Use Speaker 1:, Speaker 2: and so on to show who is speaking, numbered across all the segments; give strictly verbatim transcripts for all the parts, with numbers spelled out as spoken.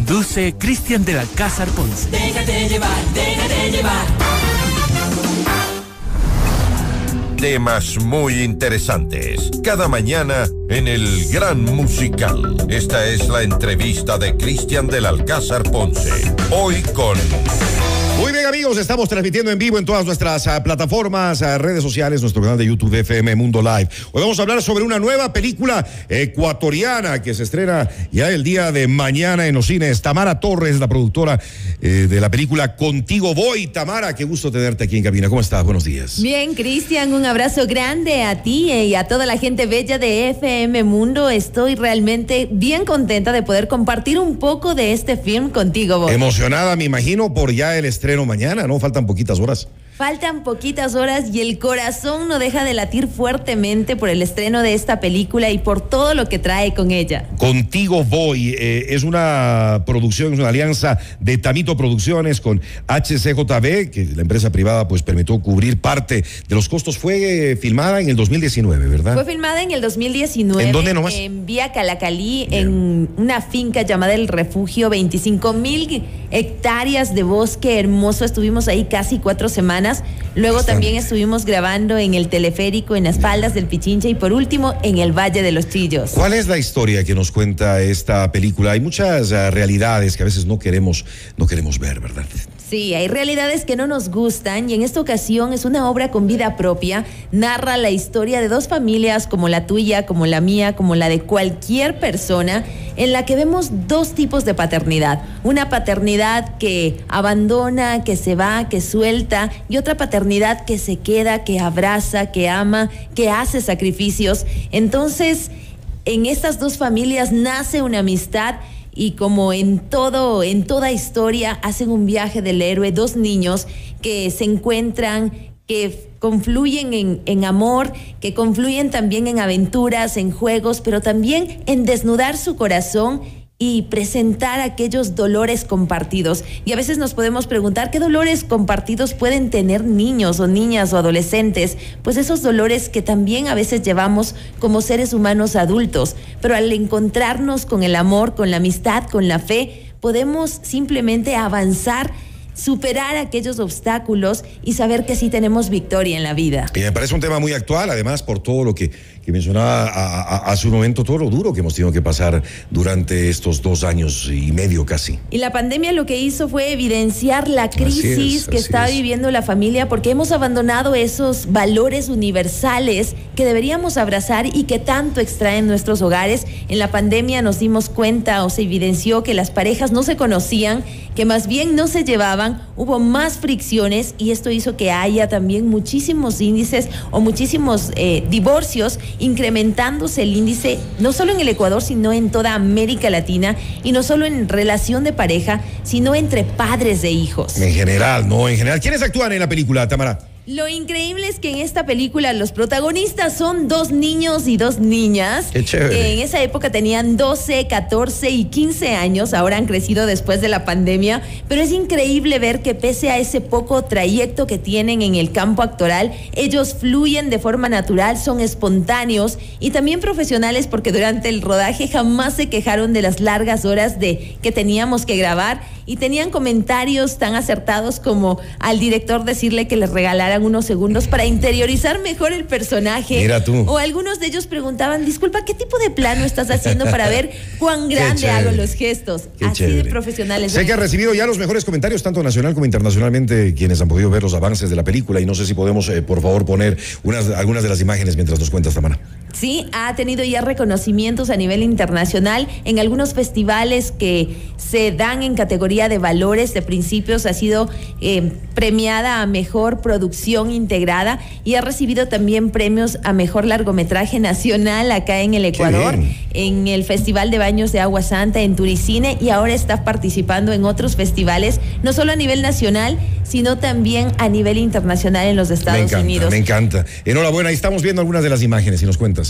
Speaker 1: Conduce Cristian del Alcázar Ponce.
Speaker 2: Déjate llevar, déjate llevar.
Speaker 3: Temas muy interesantes. Cada mañana en el Gran Musical. Esta es la entrevista de Cristian del Alcázar Ponce. Hoy con...
Speaker 4: Muy bien, amigos, estamos transmitiendo en vivo en todas nuestras uh, plataformas, uh, redes sociales, nuestro canal de YouTube F M Mundo Live. Hoy vamos a hablar sobre una nueva película ecuatoriana que se estrena ya el día de mañana en los cines. Tamara Torres, la productora eh, de la película Contigo Voy. Tamara, qué gusto tenerte aquí en cabina. ¿Cómo estás? Buenos días.
Speaker 5: Bien, Cristian, un abrazo grande a ti y a toda la gente bella de F M Mundo. Estoy realmente bien contenta de poder compartir un poco de este film Contigo Voy.
Speaker 4: Emocionada, me imagino, por ya el estreno mañana, ¿no? Faltan poquitas horas.
Speaker 5: Faltan poquitas horas y el corazón no deja de latir fuertemente por el estreno de esta película y por todo lo que trae con ella. Contigo Voy eh, es una producción, es una alianza de Tamito Producciones con H C J B, que la empresa privada pues permitió cubrir parte de los costos. Fue eh, filmada en el dos mil diecinueve, ¿verdad? Fue filmada en el dos mil diecinueve.
Speaker 4: ¿En dónde nomás?
Speaker 5: En Vía Calacalí, Bien. en una finca llamada El Refugio, veinticinco mil hectáreas de bosque hermoso. Estuvimos ahí casi cuatro semanas. Luego Bastante. También estuvimos grabando en el teleférico, en las faldas del Pichincha y por último en el Valle de los Chillos.
Speaker 4: ¿Cuál es la historia que nos cuenta esta película? Hay muchas uh, realidades que a veces no queremos, no queremos ver, ¿verdad?
Speaker 5: Sí, hay realidades que no nos gustan y en esta ocasión es una obra con vida propia. Narra la historia de dos familias como la tuya, como la mía, como la de cualquier persona, en la que vemos dos tipos de paternidad. Una paternidad que abandona, que se va, que suelta, y otra paternidad que se queda, que abraza, que ama, que hace sacrificios. Entonces, en estas dos familias nace una amistad. Y como en todo, en toda historia, hacen un viaje del héroe, dos niños que se encuentran, que confluyen en, en amor, que confluyen también en aventuras, en juegos, pero también en desnudar su corazón y presentar aquellos dolores compartidos. Y a veces nos podemos preguntar qué dolores compartidos pueden tener niños o niñas o adolescentes, pues esos dolores que también a veces llevamos como seres humanos adultos, pero al encontrarnos con el amor, con la amistad, con la fe, podemos simplemente avanzar, superar aquellos obstáculos y saber que sí tenemos victoria en la vida.
Speaker 4: Y me parece un tema muy actual, además, por todo lo que, que mencionaba a, a, hace un momento, todo lo duro que hemos tenido que pasar durante estos dos años y medio casi.
Speaker 5: Y la pandemia lo que hizo fue evidenciar la crisis es, que está es. viviendo la familia, porque hemos abandonado esos valores universales que deberíamos abrazar y que tanto extraen nuestros hogares. En la pandemia nos dimos cuenta o se evidenció que las parejas no se conocían, que más bien no se llevaban, hubo más fricciones y esto hizo que haya también muchísimos índices o muchísimos eh, divorcios, incrementándose el índice no solo en el Ecuador, sino en toda América Latina, y no solo en relación de pareja, sino entre padres de hijos.
Speaker 4: En general, ¿no? En general. ¿Quiénes actúan en la película, Tamara?
Speaker 5: Lo increíble es que en esta película los protagonistas son dos niños y dos niñas.
Speaker 4: Qué chévere.
Speaker 5: Que en esa época tenían doce, catorce y quince años, ahora han crecido después de la pandemia, pero es increíble ver que pese a ese poco trayecto que tienen en el campo actoral, ellos fluyen de forma natural, son espontáneos y también profesionales, porque durante el rodaje jamás se quejaron de las largas horas de que teníamos que grabar y tenían comentarios tan acertados como al director decirle que les regalaran unos segundos para interiorizar mejor el personaje.
Speaker 4: Mira tú.
Speaker 5: O algunos de ellos preguntaban, disculpa, ¿qué tipo de plano estás haciendo para ver cuán grande hago los gestos?
Speaker 4: Qué
Speaker 5: Así
Speaker 4: chévere.
Speaker 5: de profesionales.
Speaker 4: Sé que ha recibido ya los mejores comentarios, tanto nacional como internacionalmente, quienes han podido ver los avances de la película, y no sé si podemos, eh, por favor, poner unas, algunas de las imágenes mientras nos cuentas, Tamara.
Speaker 5: Sí, ha tenido ya reconocimientos a nivel internacional en algunos festivales que se dan en categoría de valores, de principios. Ha sido eh, premiada a mejor producción integrada y ha recibido también premios a mejor largometraje nacional acá en el Ecuador, en el Festival de Baños de Agua Santa en Turicine, y ahora está participando en otros festivales, no solo a nivel nacional, sino también a nivel internacional en los Estados
Speaker 4: me encanta,
Speaker 5: Unidos.
Speaker 4: Me encanta. Enhorabuena, ahí estamos viendo algunas de las imágenes, si nos cuentas.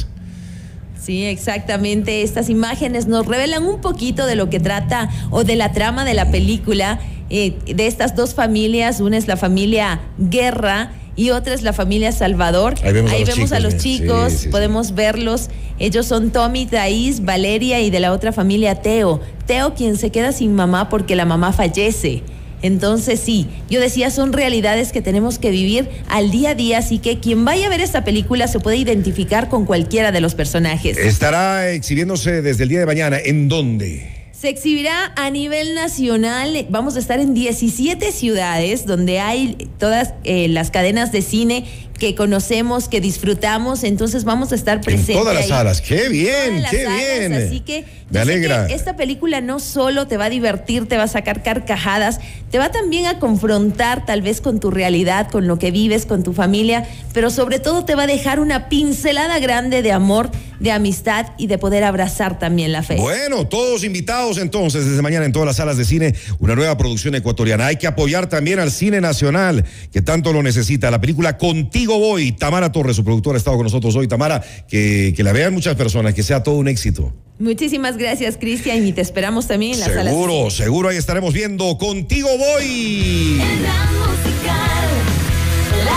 Speaker 5: Sí, exactamente. Estas imágenes nos revelan un poquito de lo que trata o de la trama de la película, eh, de estas dos familias. Una es la familia Guerra, y otra es la familia Salvador.
Speaker 4: Ahí vemos,
Speaker 5: Ahí
Speaker 4: a, los
Speaker 5: vemos
Speaker 4: chicos,
Speaker 5: a los
Speaker 4: ¿eh?
Speaker 5: chicos,
Speaker 4: sí, sí,
Speaker 5: podemos
Speaker 4: sí.
Speaker 5: verlos. Ellos son Tommy, Thais, Valeria y de la otra familia Teo. Teo quien se queda sin mamá porque la mamá fallece. Entonces sí, yo decía, son realidades que tenemos que vivir al día a día, así que quien vaya a ver esta película se puede identificar con cualquiera de los personajes.
Speaker 4: Estará exhibiéndose desde el día de mañana. ¿En dónde?
Speaker 5: Se exhibirá a nivel nacional, vamos a estar en diecisiete ciudades donde hay todas eh, las cadenas de cine que conocemos, que disfrutamos, entonces vamos a estar presentes
Speaker 4: en todas las
Speaker 5: ahí.
Speaker 4: salas. ¡Qué bien,
Speaker 5: Todas
Speaker 4: qué
Speaker 5: las salas,
Speaker 4: bien!
Speaker 5: Así que
Speaker 4: Me alegra.
Speaker 5: Que esta película no solo te va a divertir, te va a sacar carcajadas, te va también a confrontar tal vez con tu realidad, con lo que vives, con tu familia, pero sobre todo te va a dejar una pincelada grande de amor, de amistad y de poder abrazar también la fe.
Speaker 4: Bueno, todos invitados entonces desde mañana en todas las salas de cine, una nueva producción ecuatoriana. Hay que apoyar también al cine nacional, que tanto lo necesita. La película Contigo Voy. Tamara Torres, su productora, ha estado con nosotros hoy. Tamara, que, que la vean muchas personas, que sea todo un éxito.
Speaker 5: Muchísimas gracias, Cristian, y te esperamos también en las salas.
Speaker 4: Seguro, seguro ahí estaremos viendo Contigo Voy.